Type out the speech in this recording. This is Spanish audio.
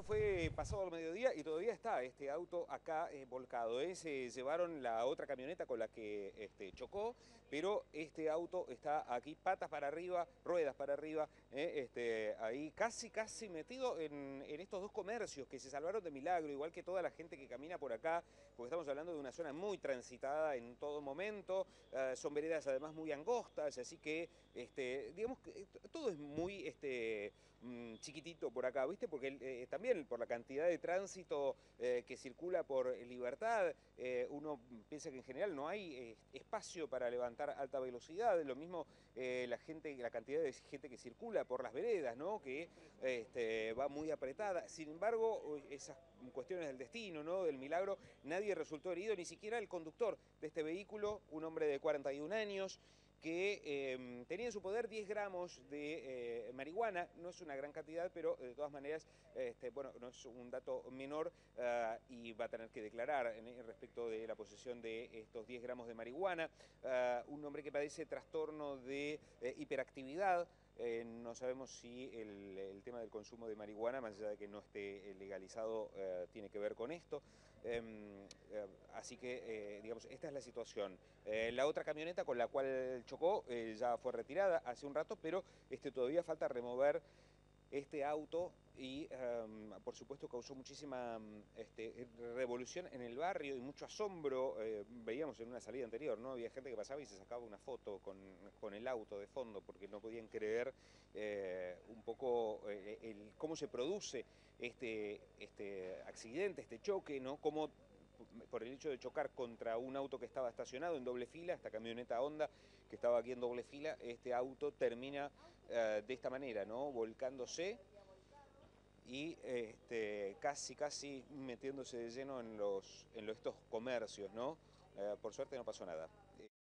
fue pasado el mediodía y todavía está este auto acá volcado. Se llevaron la otra camioneta con la que chocó, pero este auto está aquí patas para arriba, ruedas para arriba, ahí casi metido en estos dos comercios que se salvaron de milagro, igual que toda la gente que camina por acá, porque estamos hablando de una zona muy transitada en todo momento, son veredas además muy angostas, así que digamos que todo es muy chiquitito por acá, ¿viste? Porque también por la cantidad de tránsito que circula por Libertad, uno piensa que en general no hay espacio para levantar alta velocidad, lo mismo la cantidad de gente que circula por las veredas, ¿no? Que va muy apretada. Sin embargo, esas cuestiones del destino, ¿no? Del milagro, nadie resultó herido, ni siquiera el conductor de este vehículo, un hombre de 41 años, que tenía en su poder 10 gramos de marihuana. No es una gran cantidad, pero de todas maneras, bueno, no es un dato menor y va a tener que declarar respecto de la posesión de estos 10 gramos de marihuana. Un hombre que padece trastorno de hiperactividad. No sabemos si el tema del consumo de marihuana, más allá de que no esté legalizado, tiene que ver con esto. Así que, digamos, esta es la situación. La otra camioneta con la cual chocó ya fue retirada hace un rato, pero todavía falta remover este auto y por supuesto causó muchísima revolución en el barrio y mucho asombro. Veíamos en una salida anterior, ¿no? Había gente que pasaba y se sacaba una foto con el auto de fondo porque no podían creer un poco cómo se produce este accidente, este choque, ¿no? Cómo por el hecho de chocar contra un auto que estaba estacionado en doble fila, esta camioneta Honda que estaba aquí en doble fila, este auto termina de esta manera, ¿no? Volcándose y casi metiéndose de lleno en estos comercios, ¿no? Por suerte no pasó nada.